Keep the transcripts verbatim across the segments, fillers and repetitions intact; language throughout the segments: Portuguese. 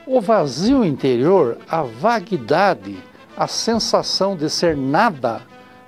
O vazio interior, a vaguidade, a sensação de ser nada,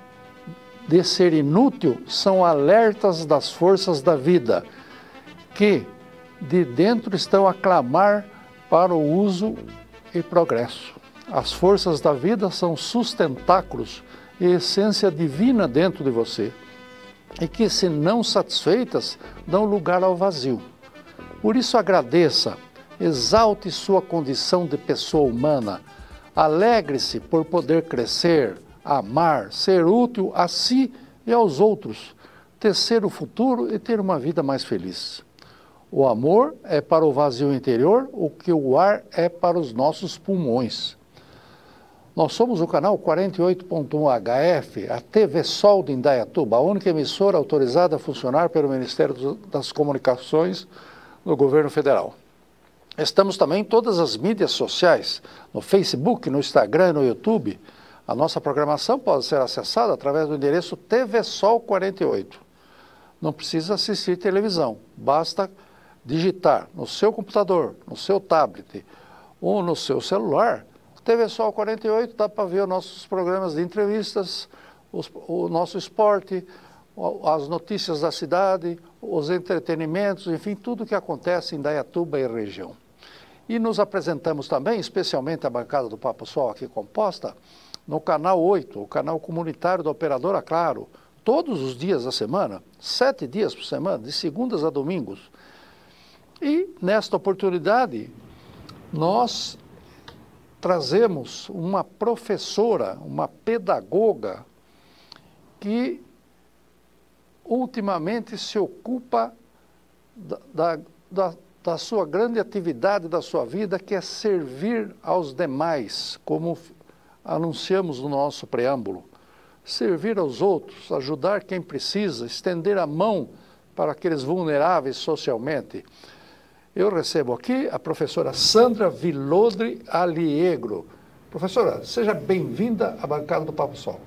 de ser inútil, são alertas das forças da vida, que de dentro estão a clamar para o uso e progresso. As forças da vida são sustentáculos e essência divina dentro de você, e que, se não satisfeitas, dão lugar ao vazio. Por isso agradeça, exalte sua condição de pessoa humana, alegre-se por poder crescer, amar, ser útil a si e aos outros, tecer o futuro e ter uma vida mais feliz. O amor é para o vazio interior o que o ar é para os nossos pulmões. Nós somos o canal quarenta e oito ponto um H F, a T V Sol de Indaiatuba, a única emissora autorizada a funcionar pelo Ministério das Comunicações do Governo Federal. Estamos também em todas as mídias sociais, no Facebook, no Instagram e no YouTube. A nossa programação pode ser acessada através do endereço T V Sol quarenta e oito. Não precisa assistir televisão, basta digitar no seu computador, no seu tablet ou no seu celular, T V Sol quarenta e oito, dá para ver os nossos programas de entrevistas, os, o nosso esporte, as notícias da cidade, os entretenimentos, enfim, tudo o que acontece em Indaiatuba e região. E nos apresentamos também, especialmente a bancada do Papo Sol aqui composta, no canal oito, o canal comunitário da Operadora Claro, todos os dias da semana, sete dias por semana, de segundas a domingos. E, nesta oportunidade, nós trazemos uma professora, uma pedagoga, que ultimamente se ocupa da, da, da, da sua grande atividade da sua vida, que é servir aos demais, como anunciamos no nosso preâmbulo. Servir aos outros, ajudar quem precisa, estender a mão para aqueles vulneráveis socialmente. Eu recebo aqui a professora Sandra Villodre Aliegro. Professora, seja bem-vinda à bancada do Papo Sol.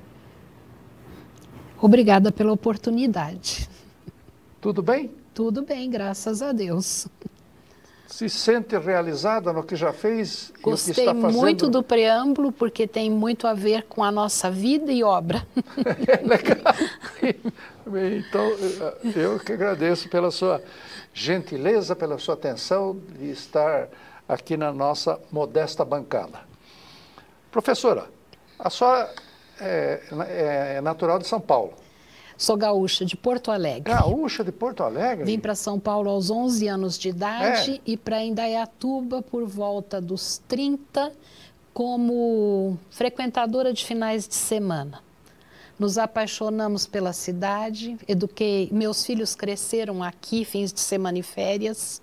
Obrigada pela oportunidade. Tudo bem? Tudo bem, graças a Deus. Se sente realizada no que já fez e Gostei o que está fazendo? muito do preâmbulo, porque tem muito a ver com a nossa vida e obra. É legal. Então, eu que agradeço pela sua gentileza, pela sua atenção de estar aqui na nossa modesta bancada. Professora, a senhora é, é natural de São Paulo. Sou gaúcha de Porto Alegre. Gaúcha de Porto Alegre? Vim para São Paulo aos onze anos de idade é. e para Indaiatuba por volta dos trinta, como frequentadora de finais de semana. Nos apaixonamos pela cidade, eduquei, meus filhos cresceram aqui, fins de semana e férias,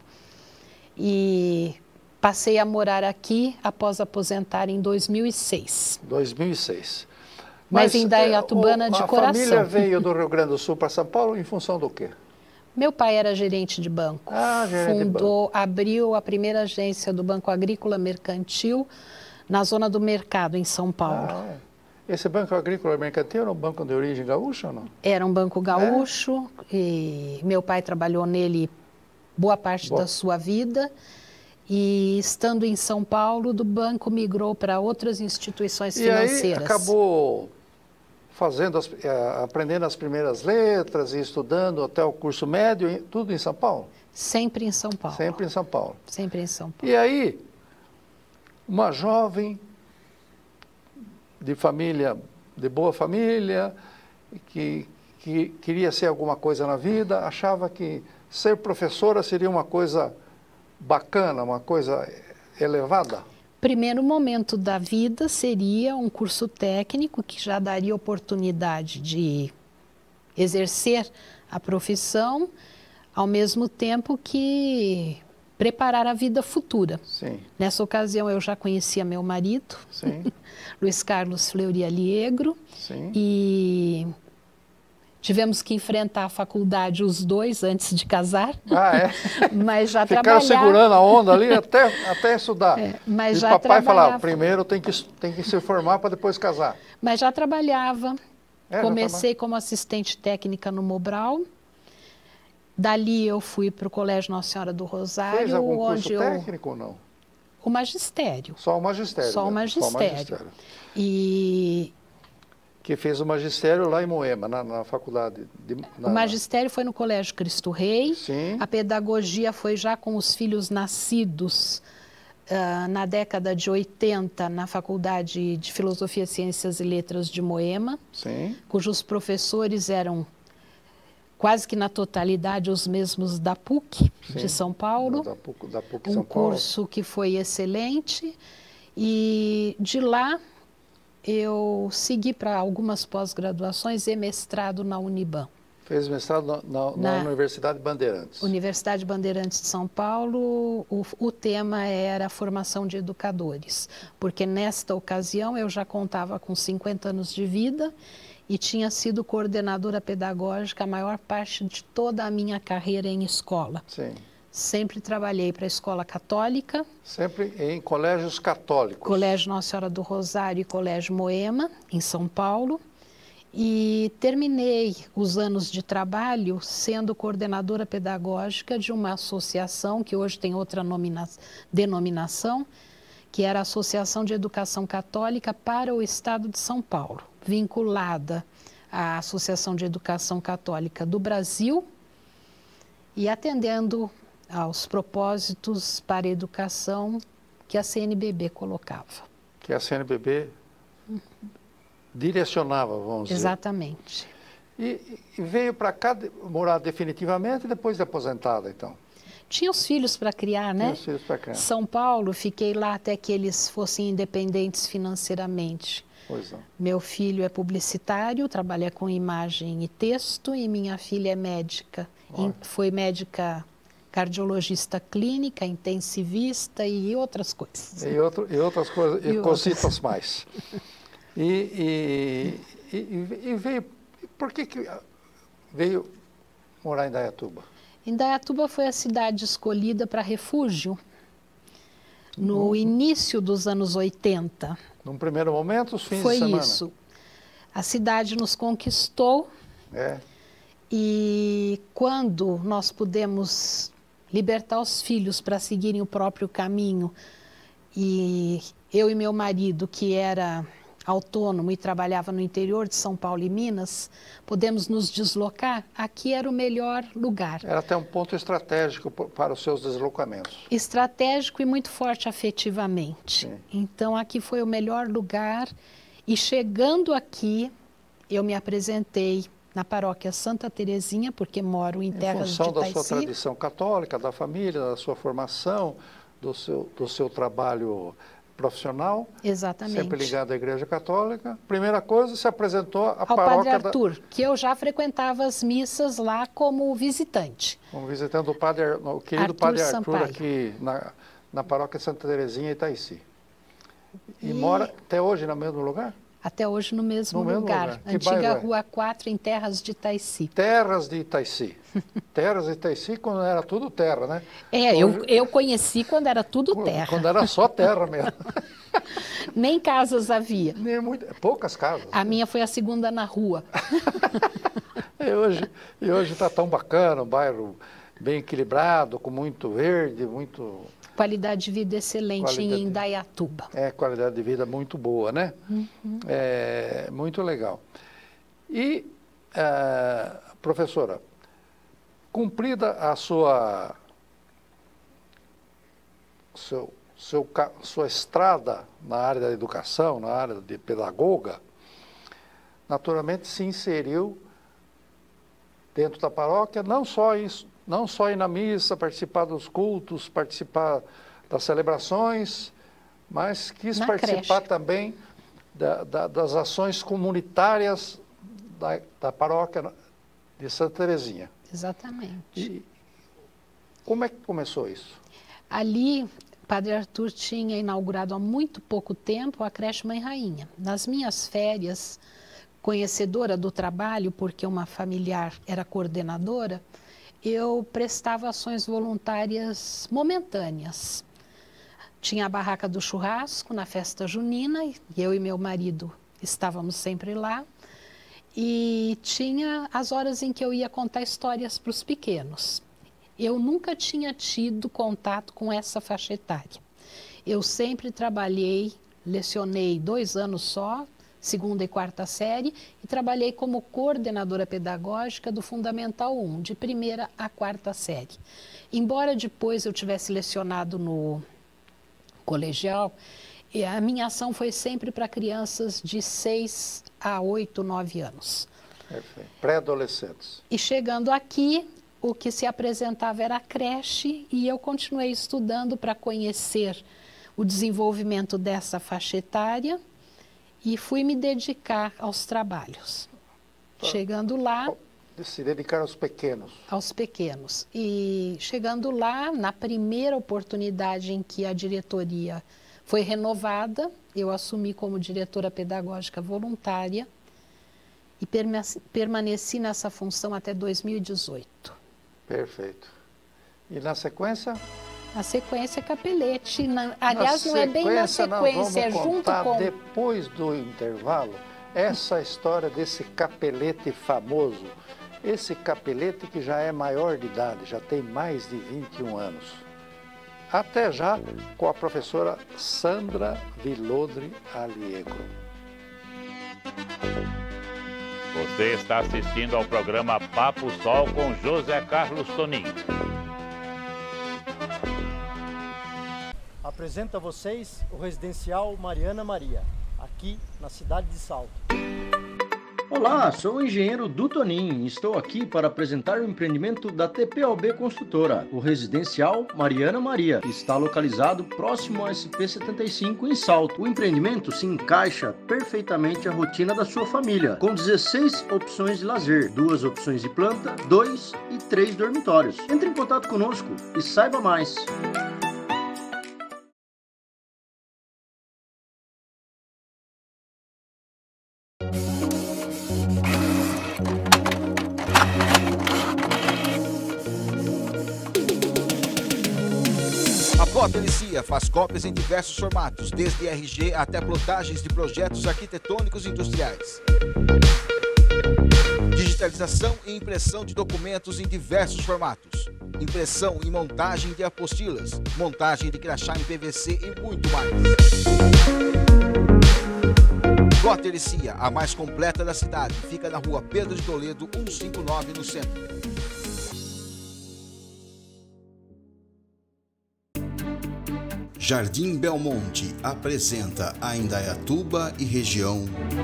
e passei a morar aqui após aposentar em dois mil e seis. dois mil e seis. Mas, Mas em Indaiatubana de coração. A família veio do Rio Grande do Sul para São Paulo em função do quê? Meu pai era gerente de banco. Ah, gerente Fundou, de banco. abriu a primeira agência do Banco Agrícola Mercantil na zona do Mercado, em São Paulo. Ah, é. Esse Banco Agrícola Mercantil era um banco de origem gaúcha ou não? Era um banco gaúcho, é? E meu pai trabalhou nele boa parte boa. da sua vida. E estando em São Paulo, do banco migrou para outras instituições e financeiras. E aí acabou fazendo as, aprendendo as primeiras letras e estudando até o curso médio, tudo em São Paulo? Sempre em São Paulo. Sempre em São Paulo. Sempre em São Paulo. E aí, uma jovem de família, de boa família, que, que queria ser alguma coisa na vida, achava que ser professora seria uma coisa bacana, uma coisa elevada? Primeiro momento da vida seria um curso técnico que já daria oportunidade de exercer a profissão, ao mesmo tempo que preparar a vida futura. Sim. Nessa ocasião eu já conhecia meu marido, Sim. Luiz Carlos Fleury Aliegro, Sim. E tivemos que enfrentar a faculdade os dois antes de casar. Ah, é? Mas já Ficaram trabalhava... segurando a onda ali até, até estudar. É, mas e já papai trabalhava... falava, primeiro tem que, tem que se formar para depois casar. Mas já trabalhava. É, Comecei já como assistente técnica no Mobral. Dali eu fui para o Colégio Nossa Senhora do Rosário. Fez algum onde curso eu... técnico ou não? O magistério. Só o magistério. Só o né? magistério. Só o magistério. E... Que fez o magistério lá em Moema, na, na faculdade. De, na, o magistério foi no Colégio Cristo Rei. Sim. A pedagogia foi já com os filhos nascidos uh, na década de oitenta, na Faculdade de Filosofia, Ciências e Letras de Moema. Sim. Cujos professores eram quase que na totalidade os mesmos da P U C, sim, de São Paulo. Da P U C, da P U C um São Paulo. curso que foi excelente. E de lá eu segui para algumas pós-graduações e mestrado na Uniban. Fez mestrado na, na, na, na Universidade Bandeirantes. Universidade Bandeirantes de São Paulo. O, o tema era a formação de educadores, porque nesta ocasião eu já contava com cinquenta anos de vida e tinha sido coordenadora pedagógica a maior parte de toda a minha carreira em escola. Sim. Sempre trabalhei para a escola católica. Sempre em colégios católicos. Colégio Nossa Senhora do Rosário e Colégio Moema, em São Paulo. E terminei os anos de trabalho sendo coordenadora pedagógica de uma associação que hoje tem outra denominação, que era a Associação de Educação Católica para o Estado de São Paulo, vinculada à Associação de Educação Católica do Brasil e atendendo aos propósitos para a educação que a C N B B colocava. Que a C N B B direcionava, vamos dizer. Exatamente. E, e veio para cá de, morar definitivamente depois de aposentada, então? Tinha os filhos para criar, né? Tinha os filhos para criar. São Paulo, fiquei lá até que eles fossem independentes financeiramente. Pois não. Meu filho é publicitário, trabalha com imagem e texto, e minha filha é médica. Olha. Foi médica cardiologista clínica, intensivista e outras coisas. E, outro, e outras coisas, e, e cositas outras. mais. E, e, e, e veio, por que, que veio morar em Indaiatuba? Indaiatuba foi a cidade escolhida para refúgio no hum. início dos anos oitenta. Num primeiro momento, os fins foi de semana? Foi isso. A cidade nos conquistou. É. E quando nós pudemos libertar os filhos para seguirem o próprio caminho, e eu e meu marido, que era autônomo e trabalhava no interior de São Paulo e Minas, podemos nos deslocar, aqui era o melhor lugar. Era até um ponto estratégico para os seus deslocamentos. Estratégico e muito forte afetivamente. Sim. Então aqui foi o melhor lugar e chegando aqui eu me apresentei na paróquia Santa Terezinha, porque moro em terras de Itaici. Em função da sua tradição católica, da família, da sua formação, do seu, do seu trabalho profissional. Exatamente. Sempre ligado à Igreja Católica. Primeira coisa, se apresentou à Ao paróquia Padre Arthur, da... que eu já frequentava as missas lá como visitante. Como visitante do padre, o querido Arthur Padre Arthur, Sampaio. aqui na, na paróquia Santa Terezinha, Itaici. E, e mora até hoje no mesmo lugar? Até hoje no mesmo, no lugar. mesmo lugar. Antiga Rua quatro, em Terras de Itaici. Terras de Itaici. Terras de Itaici, quando era tudo terra, né? É, hoje... eu, eu conheci quando era tudo quando, terra. Quando era só terra mesmo. Nem casas havia. Nem muito, poucas casas. A minha foi a segunda na rua. E hoje e hoje está tão bacana, um bairro bem equilibrado, com muito verde, muito... Qualidade de vida excelente qualidade, em Indaiatuba. É, qualidade de vida muito boa, né? Uhum. É, muito legal. E, é, professora, cumprida a sua, seu, seu, sua estrada na área da educação, na área de pedagoga, naturalmente se inseriu dentro da paróquia, não só isso, não só ir na missa, participar dos cultos, participar das celebrações, mas quis na participar creche. também da, da, das ações comunitárias da, da paróquia de Santa Terezinha. Exatamente. E como é que começou isso? Ali, Padre Arthur tinha inaugurado há muito pouco tempo a creche Mãe Rainha. Nas minhas férias, conhecedora do trabalho, porque uma familiar era coordenadora, eu prestava ações voluntárias momentâneas. Tinha a barraca do churrasco na festa junina, e eu e meu marido estávamos sempre lá. E tinha as horas em que eu ia contar histórias para os pequenos. Eu nunca tinha tido contato com essa faixa etária. Eu sempre trabalhei, lecionei dois anos só, segunda e quarta série, e trabalhei como coordenadora pedagógica do Fundamental um, de primeira a quarta série. Embora depois eu tivesse lecionado no colegial, a minha ação foi sempre para crianças de seis a oito, nove anos. Perfeito. Pré-adolescentes. E chegando aqui, o que se apresentava era a creche, e eu continuei estudando para conhecer o desenvolvimento dessa faixa etária e fui me dedicar aos trabalhos. Tá. Chegando lá... Se dedicar aos pequenos. Aos pequenos. E chegando lá, na primeira oportunidade em que a diretoria foi renovada, eu assumi como diretora pedagógica voluntária e permaneci nessa função até dois mil e dezoito. Perfeito. E na sequência? A sequência é Capelete. Na, aliás, na não é bem na sequência, é junto com... depois do intervalo, essa história desse Capelete famoso. Esse Capelete que já é maior de idade, já tem mais de vinte e um anos. Até já com a professora Sandra Vilodre Aliegro. Você está assistindo ao programa Papo Sol com José Carlos Tonin. Apresento a vocês o residencial Mariana Maria, aqui na cidade de Salto. Olá, sou o engenheiro Du Tonin e estou aqui para apresentar o empreendimento da T P L B Construtora, o residencial Mariana Maria, que está localizado próximo ao S P setenta e cinco em Salto. O empreendimento se encaixa perfeitamente à rotina da sua família, com dezesseis opções de lazer, duas opções de planta, dois e três dormitórios. Entre em contato conosco e saiba mais. A Delicia faz cópias em diversos formatos, desde R G até plotagens de projetos arquitetônicos e industriais. Digitalização e impressão de documentos em diversos formatos. Impressão e montagem de apostilas, montagem de crachá em P V C e muito mais. Delicia, a mais completa da cidade, fica na rua Pedro de Toledo, cento e cinquenta e nove, no centro. Jardim Belmonte apresenta a Indaiatuba e região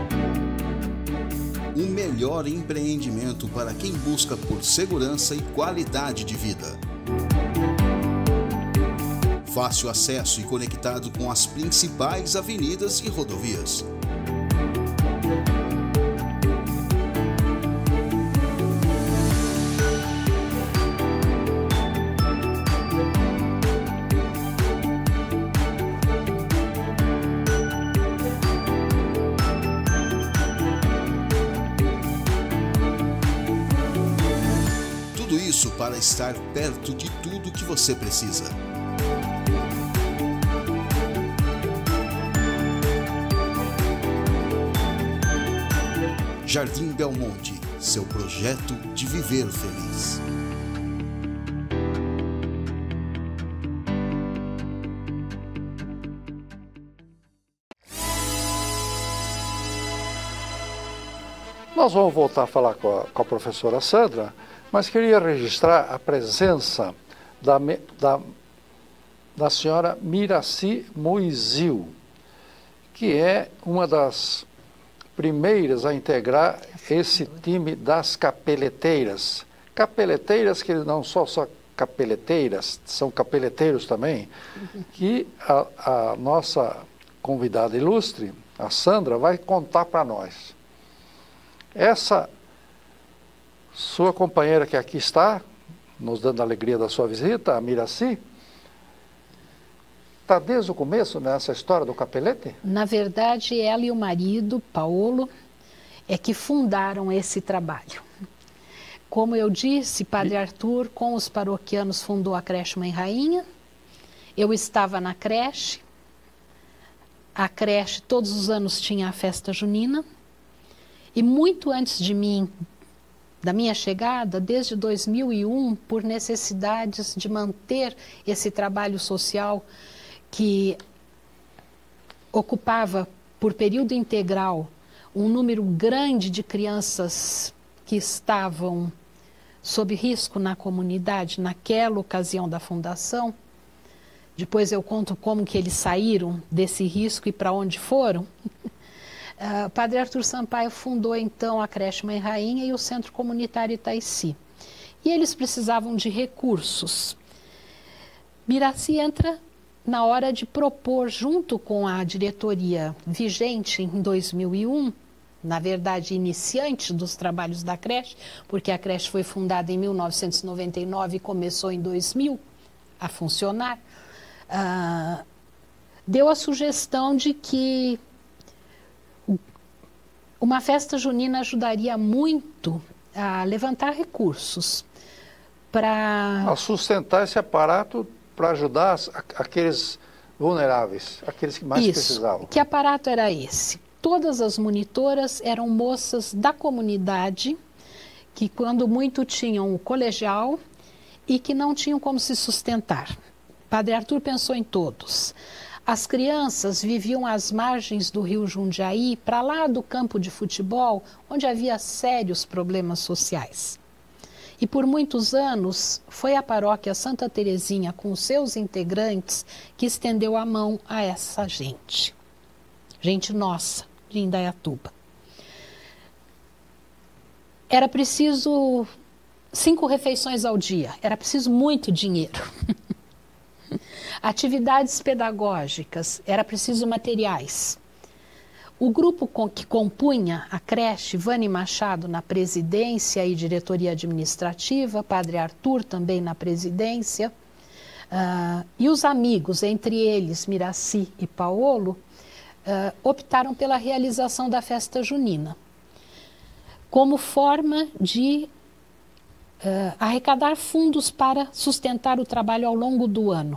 o melhor empreendimento para quem busca por segurança e qualidade de vida. Fácil acesso e conectado com as principais avenidas e rodovias. Para estar perto de tudo que você precisa. Jardim Belmonte, seu projeto de viver feliz. Nós vamos voltar a falar com a, com a professora Sandra, mas queria registrar a presença da, da, da senhora Miraci Moizil, que é uma das primeiras a integrar esse time das capeleteiras. Capeleteiras que não são só capeleteiras, são capeleteiros também, que a, a nossa convidada ilustre, a Sandra, vai contar para nós. Essa sua companheira que aqui está, nos dando a alegria da sua visita, a Miraci, está desde o começo nessa história do capelete? Na verdade, ela e o marido, Paulo, é que fundaram esse trabalho. Como eu disse, Padre Arthur, com os paroquianos, fundou a creche Mãe Rainha. Eu estava na creche. A creche, todos os anos, tinha a festa junina. E muito antes de mim, da minha chegada, desde dois mil e um, por necessidades de manter esse trabalho social que ocupava por período integral um número grande de crianças que estavam sob risco na comunidade naquela ocasião da fundação. Depois eu conto como que eles saíram desse risco e para onde foram. O Padre Arthur Sampaio fundou então a creche Mãe Rainha e o Centro Comunitário Itaici. E eles precisavam de recursos. Miraci entra na hora de propor, junto com a diretoria vigente em dois mil e um, na verdade iniciante dos trabalhos da creche, porque a creche foi fundada em mil novecentos e noventa e nove e começou em dois mil a funcionar, uh, deu a sugestão de que uma festa junina ajudaria muito a levantar recursos para... a sustentar esse aparato para ajudar as, aqueles vulneráveis, aqueles que mais Isso. precisavam. Que aparato era esse? Todas as monitoras eram moças da comunidade, que quando muito tinham o colegial e que não tinham como se sustentar. Padre Arthur pensou em todos. As crianças viviam às margens do rio Jundiaí, para lá do campo de futebol, onde havia sérios problemas sociais. E por muitos anos foi a paróquia Santa Terezinha, com os seus integrantes, que estendeu a mão a essa gente. Gente nossa, de Indaiatuba. Era preciso cinco refeições ao dia, era preciso muito dinheiro. Atividades pedagógicas, era preciso materiais. O grupo com, que compunha a creche, Vani Machado na presidência e diretoria administrativa, Padre Arthur também na presidência, uh, e os amigos, entre eles Miraci e Paolo, uh, optaram pela realização da festa junina, como forma de uh, arrecadar fundos para sustentar o trabalho ao longo do ano.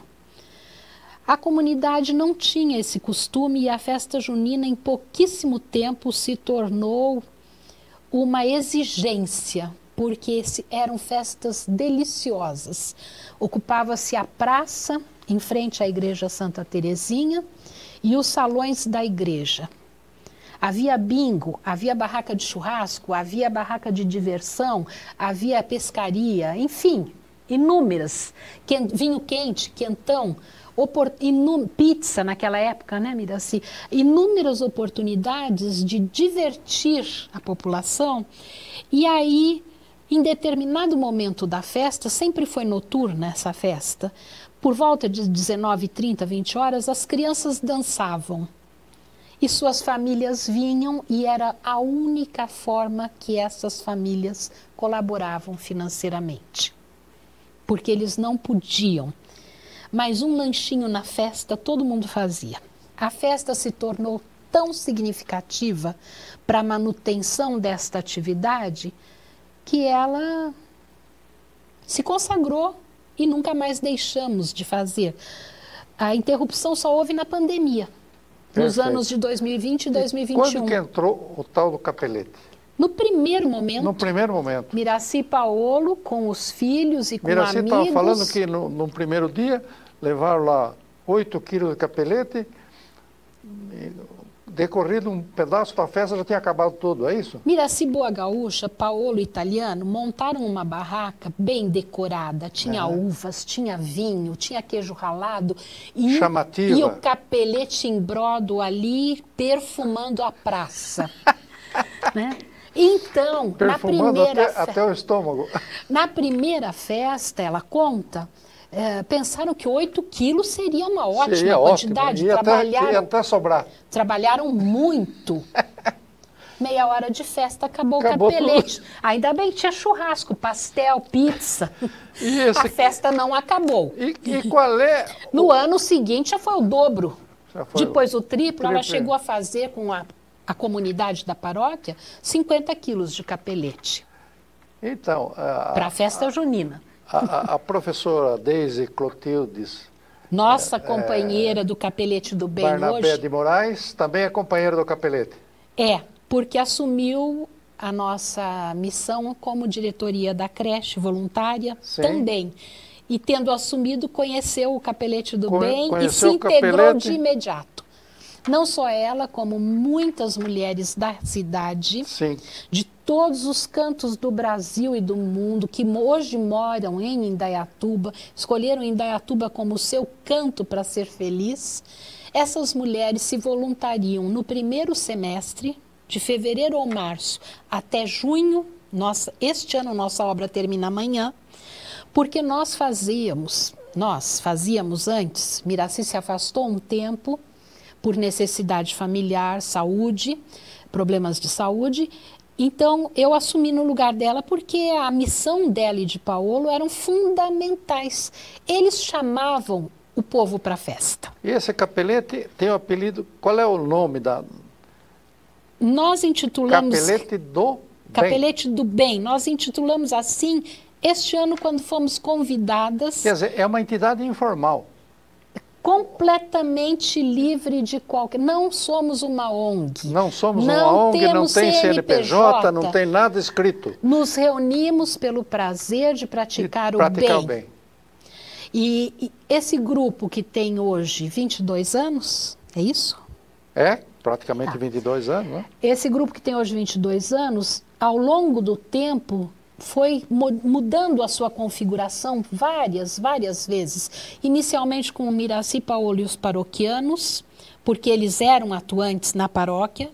A comunidade não tinha esse costume e a festa junina em pouquíssimo tempo se tornou uma exigência, porque eram festas deliciosas. Ocupava-se a praça em frente à igreja Santa Terezinha e os salões da igreja. Havia bingo, havia barraca de churrasco, havia barraca de diversão, havia pescaria, enfim, inúmeras. Vinho quente, quentão, Inú pizza naquela época, né, Miraci? Inúmeras oportunidades de divertir a população. E aí, em determinado momento da festa, sempre foi noturna essa festa, por volta de dezenove e trinta, vinte horas, as crianças dançavam. E suas famílias vinham e era a única forma que essas famílias colaboravam financeiramente. Porque eles não podiam. Mas um lanchinho na festa todo mundo fazia. A festa se tornou tão significativa para a manutenção desta atividade que ela se consagrou e nunca mais deixamos de fazer. A interrupção só houve na pandemia, nos Perfeito. anos de dois mil e vinte e dois mil e vinte e um. Quando que entrou o tal do capelete? No primeiro momento, no primeiro momento. Miraci Paolo, com os filhos e com Miraci amigos... Miraci estava falando que no, no primeiro dia levaram lá oito quilos de capelete, e, decorrido um pedaço da festa já tinha acabado tudo, é isso? Miraci Boa Gaúcha, Paolo Italiano, montaram uma barraca bem decorada, tinha é. uvas, tinha vinho, tinha queijo ralado e, Chamativa. e o capelete em brodo ali perfumando a praça. Né? Então, perfumando na primeira até, até o estômago. Na primeira festa, ela conta, é, pensaram que oito quilos seria uma ótima seria quantidade. Ótimo. Ia, trabalharam, até, ia até sobrar. Trabalharam muito. Meia hora de festa, acabou, acabou o capelete. Tudo. Ainda bem que tinha churrasco, pastel, pizza. E esse... A festa não acabou. E, e qual é... No ano seguinte já foi o dobro. Foi Depois o triplo, triplo, ela chegou a fazer com a... a comunidade da paróquia, cinquenta quilos de capelete. Então... Para a festa junina. A, a, a professora Deise Clotildes... Nossa é, companheira é, do Capelete do Bem Barnabé hoje... de Moraes, também é companheira do Capelete. É, porque assumiu a nossa missão como diretoria da creche voluntária. Sim. Também. E tendo assumido, conheceu o Capelete do Conhe, Bem e se integrou de imediato. Não só ela, como muitas mulheres da cidade, Sim. de todos os cantos do Brasil e do mundo, que hoje moram em Indaiatuba, escolheram Indaiatuba como seu canto para ser feliz. Essas mulheres se voluntariam no primeiro semestre, de fevereiro ou março até junho. Nossa, este ano nossa obra termina amanhã, porque nós fazíamos, nós fazíamos antes, Miraci se afastou um tempo, por necessidade familiar, saúde, problemas de saúde. Então, eu assumi no lugar dela porque a missão dela e de Paulo eram fundamentais. Eles chamavam o povo para a festa. E esse capelete tem o apelido, qual é o nome da... Nós intitulamos... Capelete do Capelete do Bem. Nós intitulamos assim este ano quando fomos convidadas... Quer dizer, é uma entidade informal. Completamente livre de qualquer... Não somos uma O N G. Não somos não uma O N G, não tem C N P J, C N P J, não tem nada escrito. Nos reunimos pelo prazer de praticar, de o, praticar bem. o bem. E, e esse grupo que tem hoje vinte e dois anos, é isso? É, praticamente Ah. vinte e dois anos, né? Esse grupo que tem hoje vinte e dois anos, ao longo do tempo... foi mudando a sua configuração várias, várias vezes. Inicialmente com o Miraci, Paulo e os paroquianos, porque eles eram atuantes na paróquia.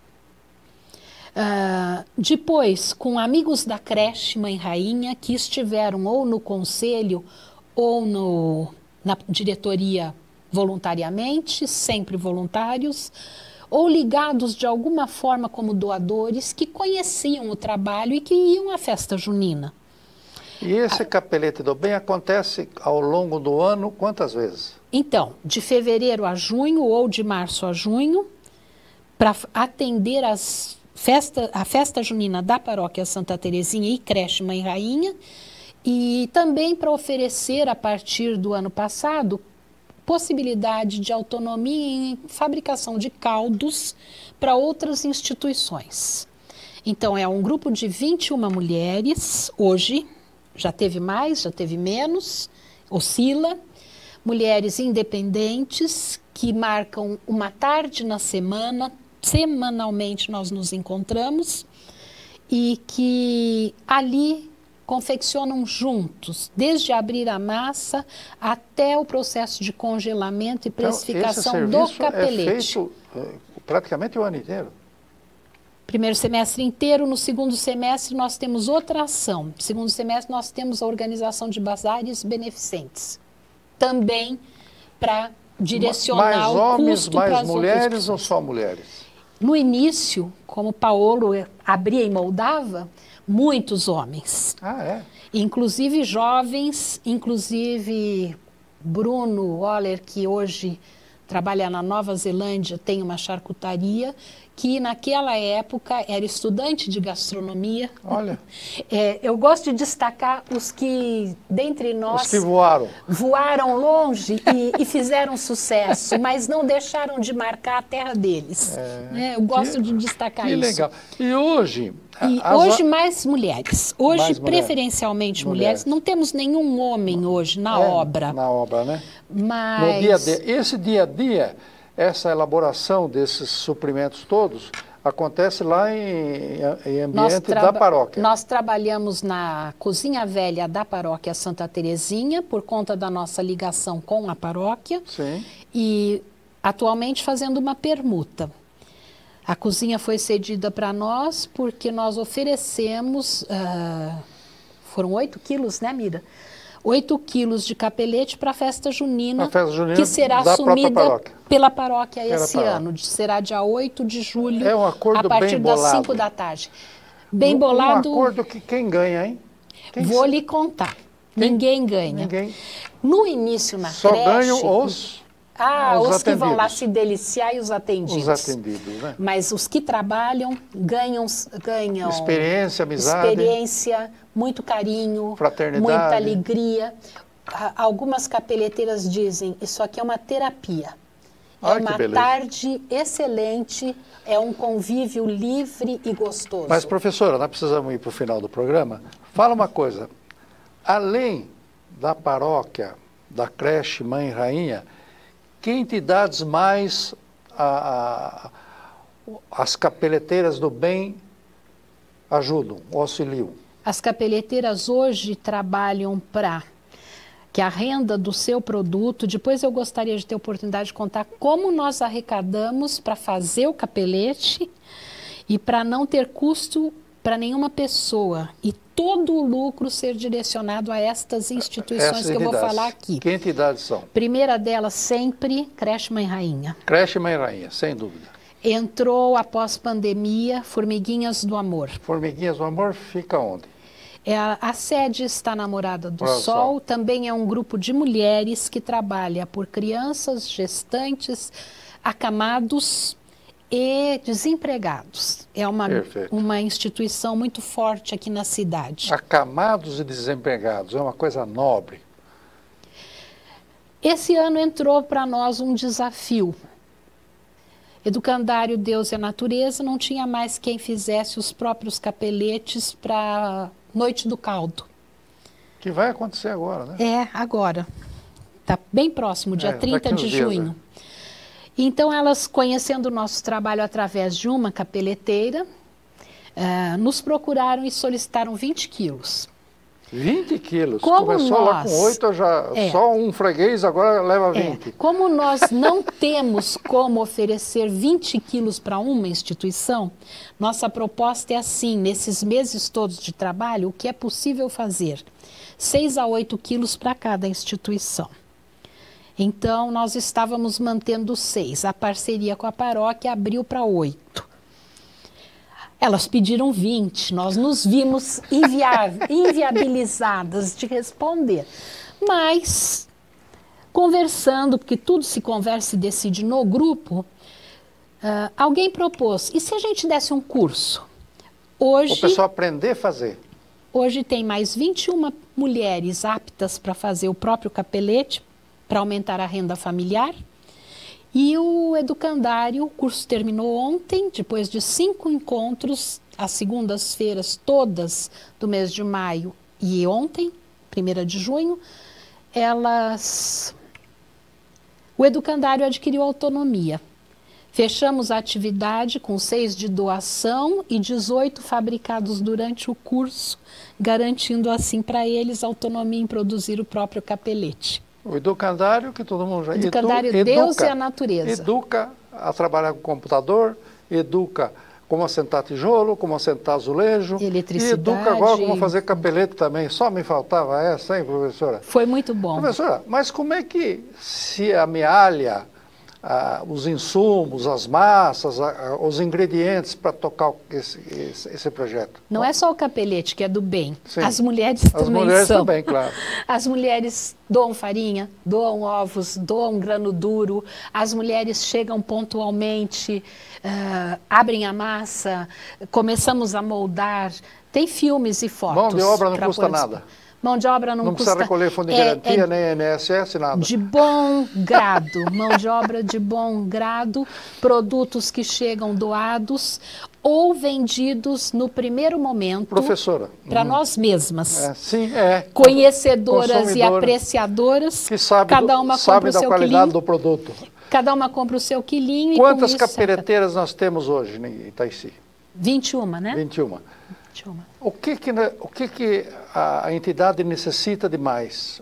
Uh, depois, com amigos da creche Mãe Rainha, que estiveram ou no conselho ou no, na diretoria voluntariamente, sempre voluntários, ou ligados de alguma forma como doadores, que conheciam o trabalho e que iam à festa junina. E esse capelete do bem acontece ao longo do ano quantas vezes? Então, de fevereiro a junho ou de março a junho, para atender as festa, a festa junina da paróquia Santa Terezinha e creche Mãe Rainha, e também para oferecer, a partir do ano passado, possibilidade de autonomia em fabricação de caldos para outras instituições. Então, é um grupo de vinte e uma mulheres, hoje, já teve mais, já teve menos, oscila, mulheres independentes que marcam uma tarde na semana, semanalmente nós nos encontramos, e que ali confeccionam juntos, desde abrir a massa até o processo de congelamento e precificação então, do capelete. É feito uh, praticamente o ano inteiro? Primeiro semestre inteiro, no segundo semestre nós temos outra ação. No segundo semestre nós temos a organização de bazares beneficentes. Também para direcionar mais o homens, custo mais para as mulheres outras ou só mulheres? No início, como Paulo abria e moldava, muitos homens. Ah, é? Inclusive jovens, inclusive Bruno Oller, que hoje trabalha na Nova Zelândia, tem uma charcutaria, que naquela época era estudante de gastronomia. Olha. É, eu gosto de destacar os que, dentre nós... Os que voaram. Voaram longe e, e fizeram sucesso, mas não deixaram de marcar a terra deles. É, né? Eu gosto que, de destacar que isso. Que legal. E hoje... E as... hoje mais mulheres. Hoje, mais preferencialmente mulheres. mulheres. Não temos nenhum homem hoje na é, obra. Na obra, né? Mas... No dia a dia. Esse dia a dia, essa elaboração desses suprimentos todos, acontece lá em, em ambiente da paróquia. Nós trabalhamos na cozinha velha da paróquia Santa Terezinha, por conta da nossa ligação com a paróquia. Sim. E atualmente fazendo uma permuta. A cozinha foi cedida para nós porque nós oferecemos, uh, foram oito quilos, né, Mira? Oito quilos de capelete para a festa junina, a festa junina que será da assumida paróquia. pela paróquia Pela esse paróquia. ano. Será dia oito de julho, é um acordo a partir bem das bolado. cinco da tarde. Bem um, bolado. Um acordo que quem ganha, hein? Quem vou se... lhe contar. Quem? Ninguém ganha. Ninguém. No início, na Só creche... Só ganham os... Ah, os, os que vão lá se deliciar e os atendidos. Os atendidos, né? Mas os que trabalham ganham, ganham experiência, amizade, experiência, muito carinho, fraternidade, muita alegria. Algumas capeleteiras dizem, isso aqui é uma terapia. É Ai, uma tarde excelente, é um convívio livre e gostoso. Mas, professora, nós precisamos ir para o final do programa. Fala uma coisa, além da paróquia, da creche Mãe Rainha, que entidades mais a, a, as capeleteiras do bem ajudam, auxiliam? As capeleteiras hoje trabalham para que a renda do seu produto, depois eu gostaria de ter a oportunidade de contar como nós arrecadamos para fazer o capelete e para não ter custo para nenhuma pessoa e todo o lucro ser direcionado a estas instituições Essas que eu vou entidades. falar aqui. Que entidades são? Primeira delas sempre, Creche Mãe Rainha. Creche Mãe Rainha, sem dúvida. Entrou após pandemia, Formiguinhas do Amor. Formiguinhas do Amor fica onde? É a, a sede está na Morada do Morada do Sol, Sol. também é um grupo de mulheres que trabalha por crianças, gestantes, acamados e desempregados. É uma, uma instituição muito forte aqui na cidade. Acamados e desempregados, é uma coisa nobre. Esse ano entrou para nós um desafio. Educandário Deus e a Natureza não tinha mais quem fizesse os próprios capeletes para Noite do Caldo. Que vai acontecer agora, né? É, agora. Está bem próximo, dia é, trinta de junho. Dias, é. Então, elas, conhecendo o nosso trabalho através de uma capeleteira, uh, nos procuraram e solicitaram vinte quilos. vinte quilos? Como Começou nós, lá com oito, já, é, só um freguês agora leva vinte. É, como nós não temos como oferecer vinte quilos para uma instituição, nossa proposta é assim, nesses meses todos de trabalho, o que é possível fazer? seis a oito quilos para cada instituição. Então, nós estávamos mantendo seis. A parceria com a paróquia abriu para oito. Elas pediram vinte, nós nos vimos invia inviabilizadas de responder. Mas, conversando, porque tudo se conversa e decide no grupo, uh, alguém propôs, e se a gente desse um curso? Hoje, o pessoal aprender a fazer. Hoje tem mais vinte e uma mulheres aptas para fazer o próprio capelete, para aumentar a renda familiar. E o educandário, o curso terminou ontem, depois de cinco encontros, às segundas-feiras todas do mês de maio e ontem, primeira de junho, elas... O educandário adquiriu autonomia. Fechamos a atividade com seis de doação e dezoito fabricados durante o curso, garantindo assim para eles autonomia em produzir o próprio capelete. O educandário, que todo mundo já... Educandário edu, Deus educa, e a Natureza. Educa a trabalhar com computador, educa como assentar tijolo, como assentar azulejo. Eletricidade. E educa agora como fazer capelete também. Só me faltava essa, hein, professora? Foi muito bom. Professora, mas como é que se amealha ah, os insumos, as massas, ah, os ingredientes para tocar esse, esse, esse projeto? Não é só o capelete que é do bem. Sim. As mulheres As também mulheres são. também, claro. As mulheres doam farinha, doam ovos, doam grano duro. As mulheres chegam pontualmente, uh, abrem a massa, começamos a moldar. Tem filmes e fotos. Mão de obra não custa pôr... nada. Mão de obra não, não custa... Não precisa recolher fundo de é, garantia, é nem I N S S, nada. De bom grado, mão de obra de bom grado, produtos que chegam doados ou vendidos no primeiro momento. Professora. Para hum, nós mesmas. É, sim, é. Conhecedoras e apreciadoras. Que sabe, cada uma do, sabe compra da o seu qualidade quilinho, do produto. Cada uma compra o seu quilinho. Quantas e com capeleteiras isso, nós temos hoje em Itaici? vinte e uma, né? vinte e uma. vinte e uma. O que que, o que, que a, a entidade necessita de mais?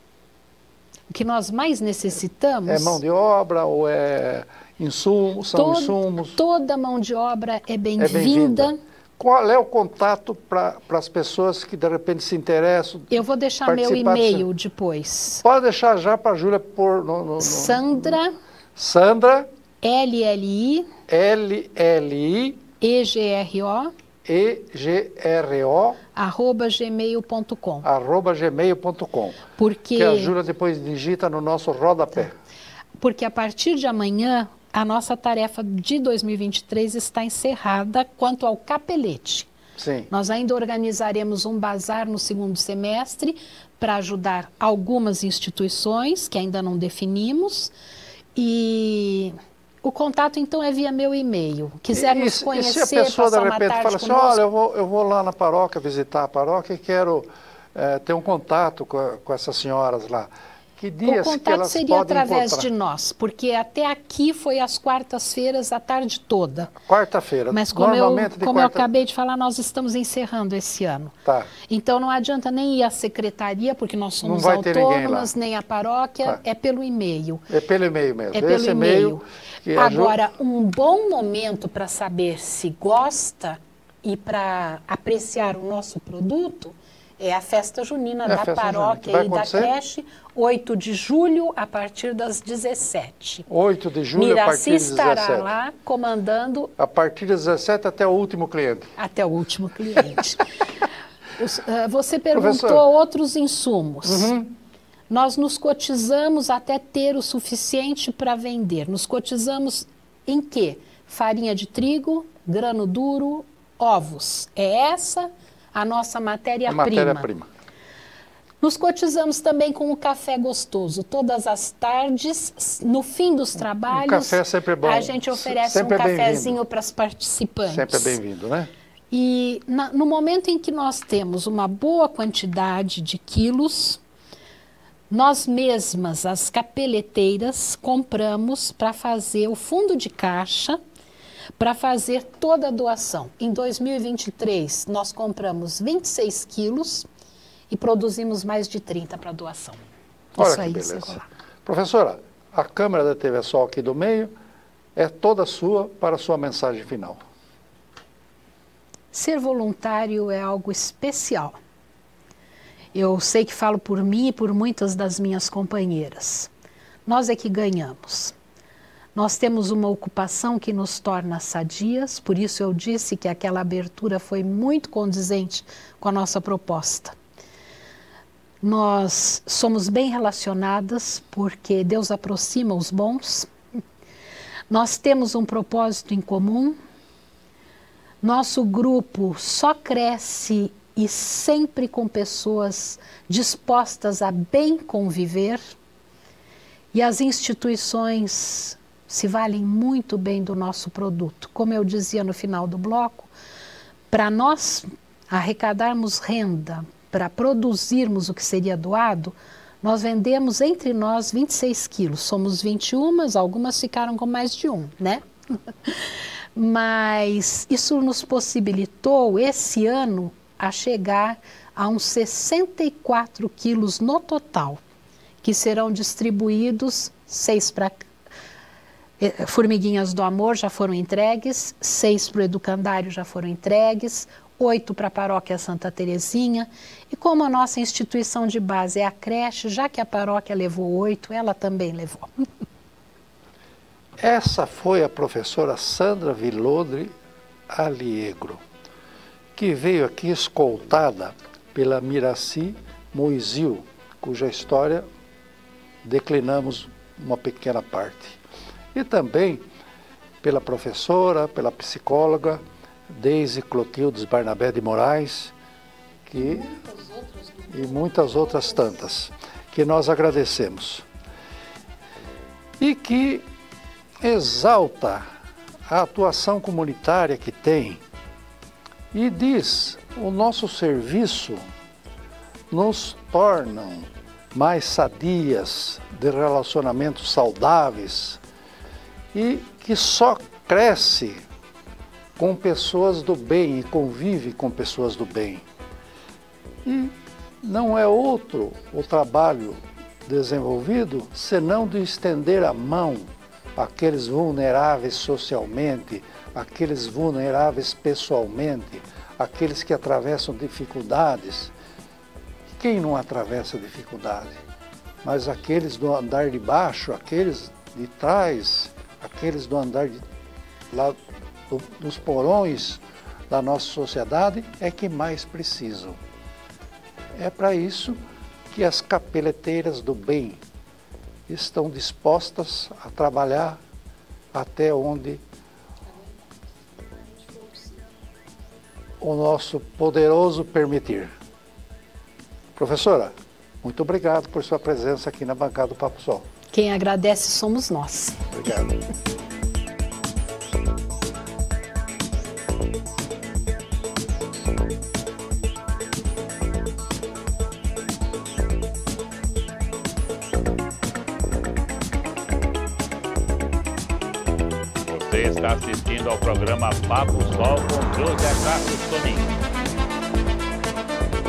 O que nós mais necessitamos... É mão de obra ou é insumos, são todo, insumos? Toda mão de obra é bem-vinda. É bem Qual é o contato para as pessoas que de repente se interessam? Eu vou deixar meu e-mail depois. Pode deixar já para a Júlia pôr no, no, no... Sandra... Sandra... L L I... L L I... E G R O... E G R O... arroba gmail ponto com. arroba gmail ponto com. Porque... Que a Júlia depois digita no nosso rodapé. Porque a partir de amanhã, a nossa tarefa de dois mil e vinte e três está encerrada quanto ao capelete. Sim. Nós ainda organizaremos um bazar no segundo semestre para ajudar algumas instituições que ainda não definimos. E... o contato, então, é via meu e-mail. Quiser e, nos conhecer, e se a pessoa, de repente, fala assim, conosco, olha, eu vou, eu vou lá na paróquia, visitar a paróquia e quero é, ter um contato com, com essas senhoras lá. Que dias o que contato elas seria podem através encontrar? de nós, porque até aqui foi às quartas-feiras, a tarde toda. Quarta-feira. Mas como, eu, Normalmente de como eu quarta... acabei de falar, nós estamos encerrando esse ano. Tá. Então não adianta nem ir à secretaria, porque nós somos vai ter ninguém autônomas, nem a paróquia, Tá. é pelo e-mail. É pelo e-mail mesmo. É pelo Esse e-mail. que ajuda- Agora, um bom momento para saber se gosta e para apreciar o nosso produto é a festa junina É a da festa paróquia junina. Vai e da acontecer? creche, oito de julho, a partir das dezessete. oito de julho, a partir Miraci das estará dezessete. lá comandando A partir das dezessete até o último cliente. até o último cliente. Os, uh, você perguntou Professor. outros insumos. Uhum. Nós nos cotizamos até ter o suficiente para vender. Nos cotizamos em quê? Farinha de trigo, grano duro, ovos. É essa a nossa A matéria-prima. matéria-prima. Nos cotizamos também com o café gostoso. Todas as tardes, no fim dos trabalhos, café é sempre bom. a gente oferece Sempre um é bem-vindo. cafezinho para os participantes. Sempre é bem-vindo, né? E na, no momento em que nós temos uma boa quantidade de quilos, nós mesmas, as capeleteiras, compramos para fazer o fundo de caixa, para fazer toda a doação. Em dois mil e vinte e três, nós compramos vinte e seis quilos e produzimos mais de trinta para doação. Olha Isso que aí, beleza. Senhor. Professora, a câmera da T V Sol aqui do meio é toda sua para a sua mensagem final. Ser voluntário é algo especial. Eu sei que falo por mim e por muitas das minhas companheiras. Nós é que ganhamos. Nós temos uma ocupação que nos torna sadias, por isso eu disse que aquela abertura foi muito condizente com a nossa proposta. Nós somos bem relacionadas porque Deus aproxima os bons. Nós temos um propósito em comum. Nosso grupo só cresce e sempre com pessoas dispostas a bem conviver. E as instituições se valem muito bem do nosso produto. Como eu dizia no final do bloco, para nós arrecadarmos renda, para produzirmos o que seria doado, nós vendemos entre nós vinte e seis quilos. Somos vinte e uma, mas algumas ficaram com mais de um, né? Mas isso nos possibilitou, esse ano, a chegar a uns sessenta e quatro quilos no total, que serão distribuídos, seis para Formiguinhas do Amor já foram entregues, seis para o Educandário já foram entregues, oito para a Paróquia Santa Terezinha. E como a nossa instituição de base é a creche, já que a paróquia levou oito, ela também levou. Essa foi a professora Sandra Villodre Aliegro, que veio aqui escoltada pela Miraci Moizil, cuja história declinamos uma pequena parte. E também pela professora, pela psicóloga Deise Clotildes Barnabé de Moraes, que, e muitas outras tantas, que nós agradecemos. E que exalta a atuação comunitária que tem e diz: o nosso serviço nos torna mais sadias, de relacionamentos saudáveis, e que só cresce com pessoas do bem e convive com pessoas do bem. E não é outro o trabalho desenvolvido senão de estender a mão àqueles vulneráveis socialmente, àqueles vulneráveis pessoalmente, àqueles que atravessam dificuldades. Quem não atravessa dificuldade? Mas aqueles do andar de baixo, aqueles de trás, aqueles do andar de, lá do, dos porões da nossa sociedade é que mais precisam. É para isso que as capeleteiras do bem estão dispostas a trabalhar até onde o nosso poderoso permitir. Professora, muito obrigado por sua presença aqui na bancada do Papo Sol. Quem agradece somos nós. Obrigado. Você está assistindo ao programa Papo Sol com José Carlos Toninho.